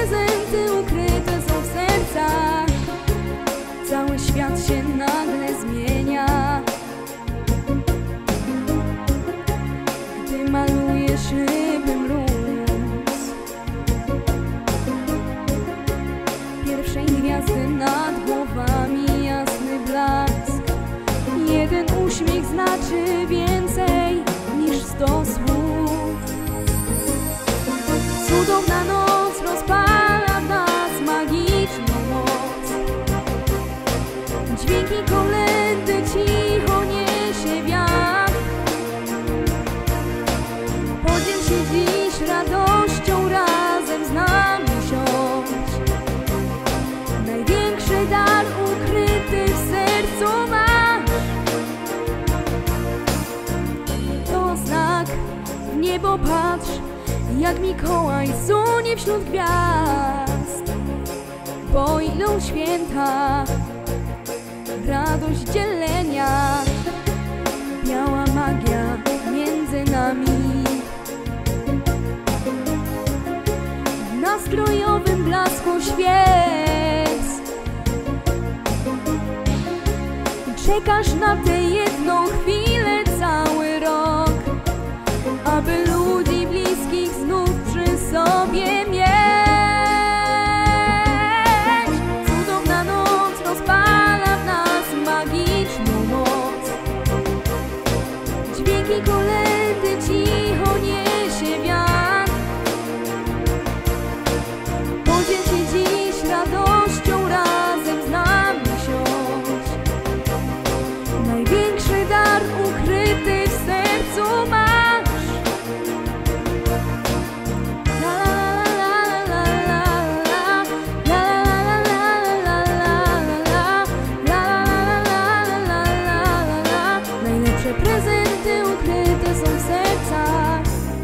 prezenty ukryte są w sercach. Cały świat się nagle zmienia, gdy malujesz szyby mróz pierwszej gwiazdy nad głowami, jasny blask. Jeden uśmiech znaczy więcej niż 100 słów. Cudowna noc rozpala w nas magiczną moc. Dźwięki kolędy cicho niesie wiatr. Podziel się dziś radością, razem z nami siądź. Największy dar ukryty w sercu masz. To znak, w niebo patrz, jak Mikołaj sunie wśród gwiazd. Bo idą święta, radość dzielenia, biała magia między nami. W nastrojowym blasku świec czekasz na tę jedną chwilę cały rok, aby ludzi bliskich znów przy sobie mieć. Cudowna noc rozpala w nas magiczną moc. Dźwięki kolędy cicho niesie wiatr. Podziel się dziś radością, razem z nami siądź. Największy dar ukryty w sercu masz. Najlepsze prezenty ukryte są w sercach.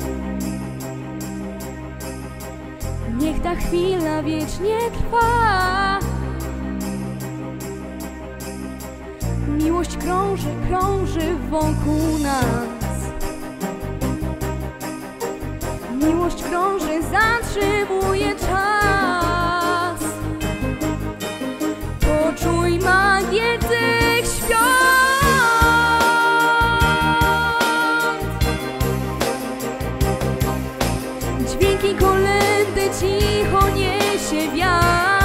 Niech ta chwila wiecznie trwa. Miłość krąży, krąży wokół nas. Miłość krąży, zatrzymuje czas. Poczuj magię tych świąt. Dźwięki kolędy cicho niesie wiatr.